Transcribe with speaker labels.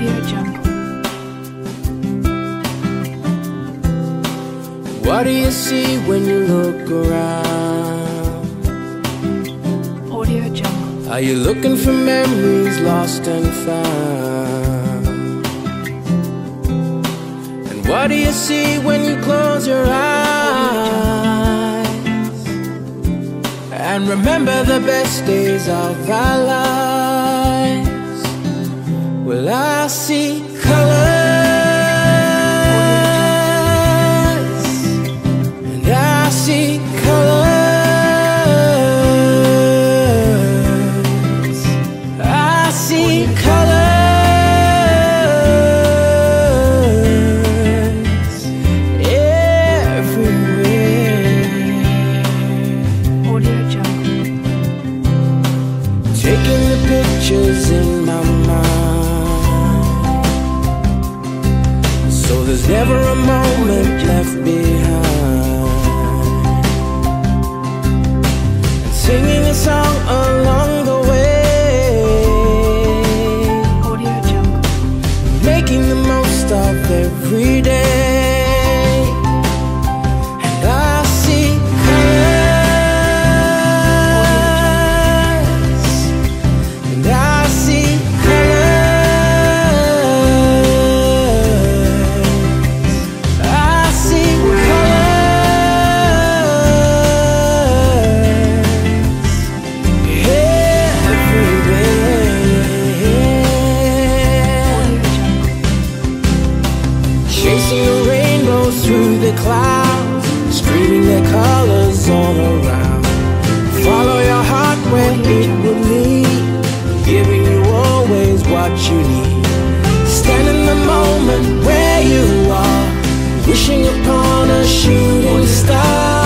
Speaker 1: What do you see when you look around?
Speaker 2: Audio Jungle.
Speaker 1: Are you looking for memories lost and found? And what do you see when you close your eyes? And remember the best days of our lives. Well, I see colors. See colors. I see colors everywhere.
Speaker 2: Audio Jungle.
Speaker 1: Taking the pictures in my mind, so there's never a moment left behind. Singing a song along the way.
Speaker 2: Audio Jungle.
Speaker 1: Making the most of every day. And I see colors. And I see colors. I see through the clouds, streaming their colors all around. Follow your heart where it will lead, giving you always what you need. Stand in the moment where you are, wishing upon a shooting star.